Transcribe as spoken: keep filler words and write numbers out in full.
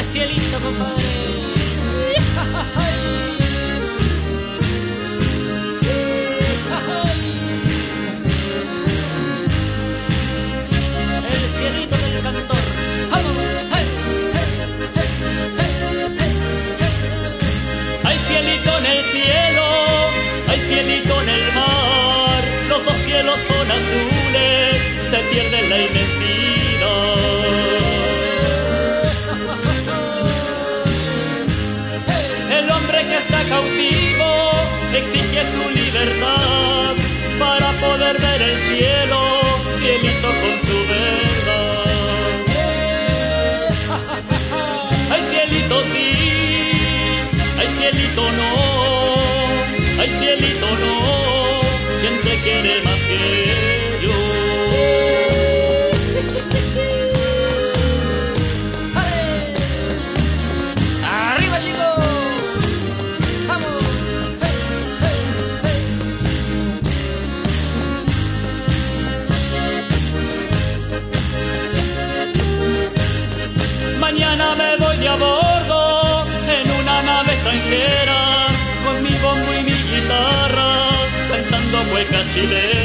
cielito, compadre. El cielito del cantor. Hay cielito en el cielo, hay cielito en el mar. Los dos cielos son azules, se pierde en la inmensidad. El hombre que está cautivo exige su libertad para poder ver el cielo, cielito con su verdad. Hay cielito sí, hay cielito no, hay cielito no, quien te quiere más que yo. ¡Arriba, chicos! ¡Vamos! ¡Hey, hey, hey! Mañana me voy a bordo en una nave extranjera, con mi bombo y mi guitarra, cantando cuecas chilenas.